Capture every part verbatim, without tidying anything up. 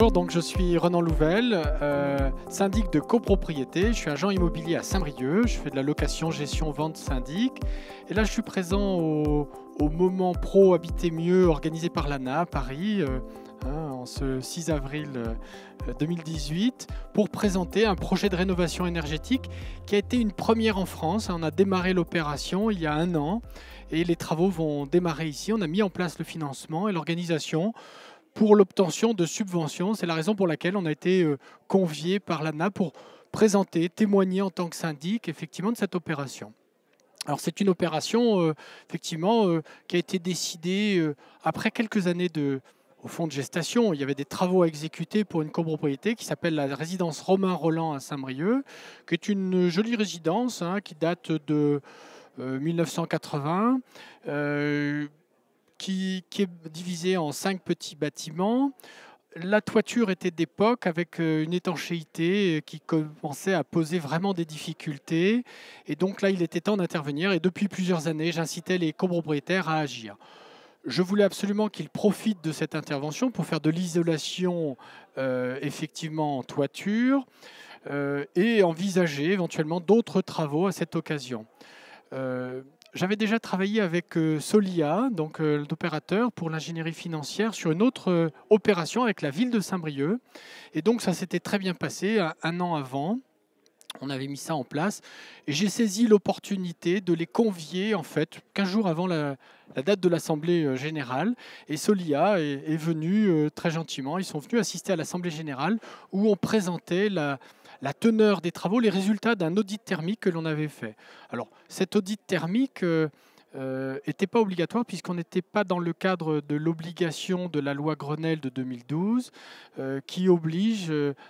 Bonjour, donc je suis Renan Louvel, euh, syndic de copropriété. Je suis agent immobilier à Saint-Brieuc. Je fais de la location, gestion, vente, syndic. Et là, je suis présent au, au Moment Pro Habiter Mieux organisé par l'A N A à Paris, euh, hein, en ce six avril euh, deux mille dix-huit, pour présenter un projet de rénovation énergétique qui a été une première en France. On a démarré l'opération il y a un an et les travaux vont démarrer ici. On a mis en place le financement et l'organisation pour l'obtention de subventions. C'est la raison pour laquelle on a été convié par l'A N A pour présenter, témoigner en tant que syndic effectivement de cette opération. Alors c'est une opération euh, effectivement euh, qui a été décidée euh, après quelques années de, au fond, de gestation. Il y avait des travaux à exécuter pour une copropriété qui s'appelle la résidence Romain Rolland à Saint-Brieuc, qui est une jolie résidence hein, qui date de euh, mille neuf cent quatre-vingts. Euh, Qui, qui est divisé en cinq petits bâtiments. La toiture était d'époque avec une étanchéité qui commençait à poser vraiment des difficultés. Et donc là, il était temps d'intervenir. Et depuis plusieurs années, j'incitais les copropriétaires à agir. Je voulais absolument qu'ils profitent de cette intervention pour faire de l'isolation euh, effectivement en toiture euh, et envisager éventuellement d'autres travaux à cette occasion. Euh, J'avais déjà travaillé avec euh, Solia, donc euh, l'opérateur pour l'ingénierie financière, sur une autre euh, opération avec la ville de Saint-Brieuc. Et donc ça s'était très bien passé un, un an avant. On avait mis ça en place et j'ai saisi l'opportunité de les convier en fait quinze jours avant la, la date de l'Assemblée générale. Et Solia est, est venu euh, très gentiment. Ils sont venus assister à l'Assemblée générale où on présentait la, la teneur des travaux, les résultats d'un audit thermique que l'on avait fait. Alors cet audit thermique euh, n'était pas obligatoire puisqu'on n'était pas dans le cadre de l'obligation de la loi Grenelle de deux mille douze euh, qui oblige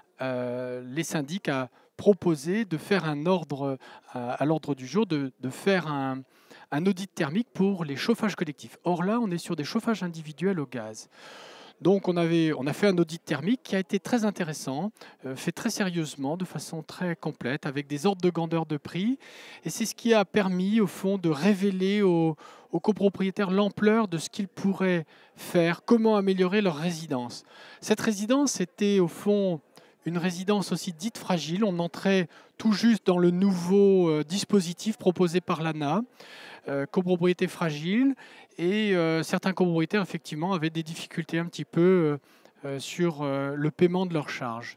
euh, les syndics à proposer de faire un ordre à, à l'ordre du jour, de, de faire un, un audit thermique pour les chauffages collectifs. Or là, on est sur des chauffages individuels au gaz. Donc on, avait, on a fait un audit thermique qui a été très intéressant, euh, fait très sérieusement, de façon très complète, avec des ordres de grandeur de prix. Et c'est ce qui a permis, au fond, de révéler aux, aux copropriétaires l'ampleur de ce qu'ils pourraient faire, comment améliorer leur résidence. Cette résidence était, au fond, une résidence aussi dite fragile. On entrait tout juste dans le nouveau euh, dispositif proposé par l'A N A, euh, copropriété fragile, et euh, certains copropriétaires effectivement avaient des difficultés un petit peu euh, sur euh, le paiement de leurs charges.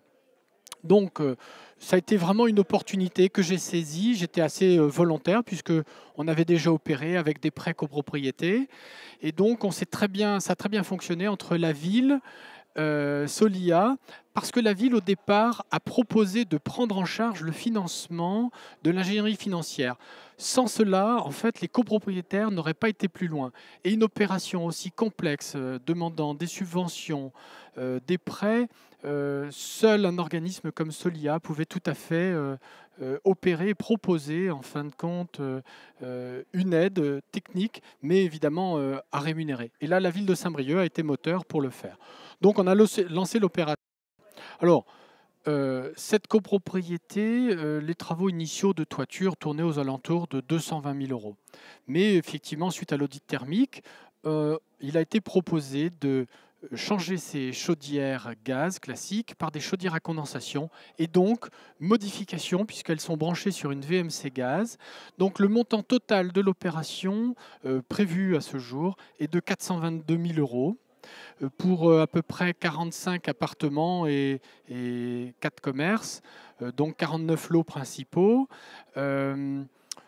Donc euh, ça a été vraiment une opportunité que j'ai saisie. J'étais assez euh, volontaire puisque on avait déjà opéré avec des prêts copropriétés, et donc on s'est très bien, ça a très bien fonctionné entre la ville, Euh, Solia, parce que la ville, au départ, a proposé de prendre en charge le financement de l'ingénierie financière. Sans cela, en fait, les copropriétaires n'auraient pas été plus loin. Et une opération aussi complexe, euh, demandant des subventions, euh, des prêts, euh, seul un organisme comme Solia pouvait tout à fait euh, euh, opérer, proposer, en fin de compte, euh, euh, une aide technique, mais évidemment euh, à rémunérer. Et là, la ville de Saint-Brieuc a été moteur pour le faire. Donc on a lancé l'opération. Alors, euh, cette copropriété, euh, les travaux initiaux de toiture tournaient aux alentours de deux cent vingt mille euros. Mais effectivement, suite à l'audit thermique, euh, il a été proposé de changer ces chaudières gaz classiques par des chaudières à condensation et donc modification puisqu'elles sont branchées sur une V M C gaz. Donc le montant total de l'opération euh, prévu à ce jour est de quatre cent vingt-deux mille euros. Pour à peu près quarante-cinq appartements et, et quatre commerces, donc quarante-neuf lots principaux. Euh,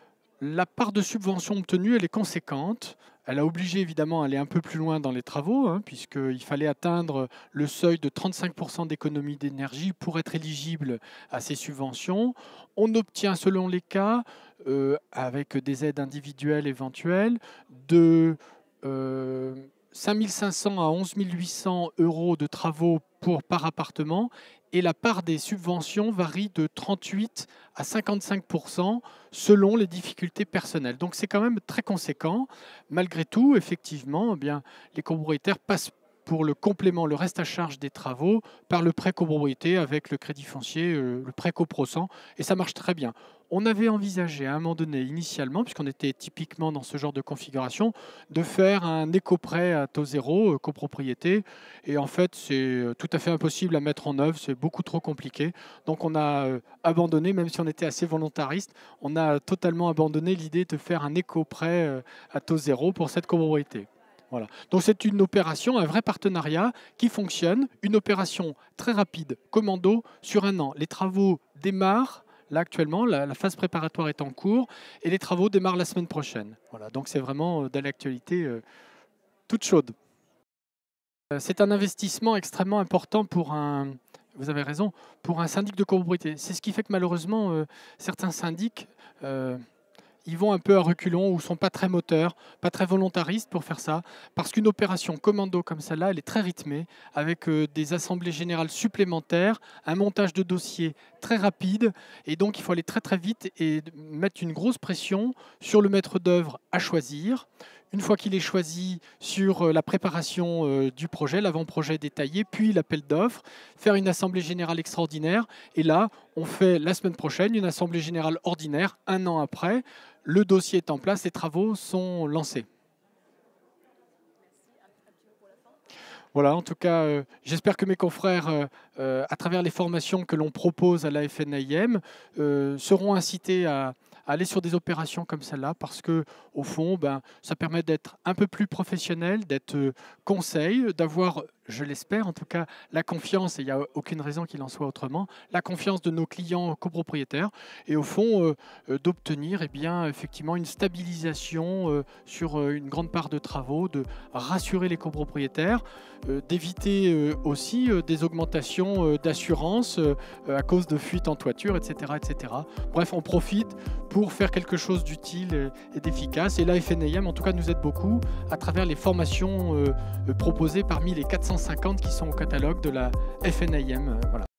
la part de subvention obtenue, elle est conséquente. Elle a obligé évidemment à aller un peu plus loin dans les travaux, hein, puisqu'il fallait atteindre le seuil de trente-cinq pour cent d'économie d'énergie pour être éligible à ces subventions. On obtient selon les cas, euh, avec des aides individuelles éventuelles, de... Euh, cinq mille cinq cents à onze mille huit cents euros de travaux pour, par appartement, et la part des subventions varie de trente-huit à cinquante-cinq pour cent selon les difficultés personnelles. Donc c'est quand même très conséquent. Malgré tout, effectivement, eh bien, les copropriétaires passent pour le complément, le reste à charge des travaux, par le prêt copropriété avec le crédit foncier, euh, le prêt coprocent, et ça marche très bien. On avait envisagé à un moment donné, initialement, puisqu'on était typiquement dans ce genre de configuration, de faire un éco-prêt à taux zéro, euh, copropriété. Et en fait, c'est tout à fait impossible à mettre en œuvre, c'est beaucoup trop compliqué. Donc on a euh, abandonné, même si on était assez volontariste, on a totalement abandonné l'idée de faire un éco-prêt euh, à taux zéro pour cette copropriété. Voilà. Donc c'est une opération, un vrai partenariat qui fonctionne, une opération très rapide, commando, sur un an. Les travaux démarrent, là actuellement, la, la phase préparatoire est en cours, et les travaux démarrent la semaine prochaine. Voilà. Donc c'est vraiment euh, de l'actualité euh, toute chaude. Euh, c'est un investissement extrêmement important pour un, vous avez raison, pour un syndic de copropriété. C'est ce qui fait que malheureusement, euh, certains syndics... Euh, ils vont un peu à reculons ou ne sont pas très moteurs, pas très volontaristes pour faire ça, parce qu'une opération commando comme celle-là, elle est très rythmée, avec euh, des assemblées générales supplémentaires, un montage de dossier très rapide, et donc il faut aller très très vite et mettre une grosse pression sur le maître d'œuvre à choisir. Une fois qu'il est choisi, sur la préparation euh, du projet, l'avant-projet détaillé, puis l'appel d'offres, faire une assemblée générale extraordinaire. Et là, on fait la semaine prochaine une assemblée générale ordinaire, un an après. Le dossier est en place, les travaux sont lancés. Voilà, en tout cas, euh, j'espère que mes confrères, euh, euh, à travers les formations que l'on propose à la F N I M, euh, seront incités à, à aller sur des opérations comme celle-là, parce que, au fond, ben, ça permet d'être un peu plus professionnel, d'être euh, conseil, d'avoir, je l'espère en tout cas, la confiance, et il n'y a aucune raison qu'il en soit autrement, la confiance de nos clients copropriétaires, et au fond, euh, euh, d'obtenir eh bien, effectivement une stabilisation euh, sur euh, une grande part de travaux, de rassurer les copropriétaires, euh, d'éviter euh, aussi euh, des augmentations euh, d'assurance euh, à cause de fuites en toiture, et cetera, et cetera. Bref, on profite pour faire quelque chose d'utile et d'efficace. Et la F N I M, en tout cas, nous aide beaucoup à travers les formations euh, proposées parmi les quatre cent cinquante qui sont au catalogue de la F N I M. Voilà.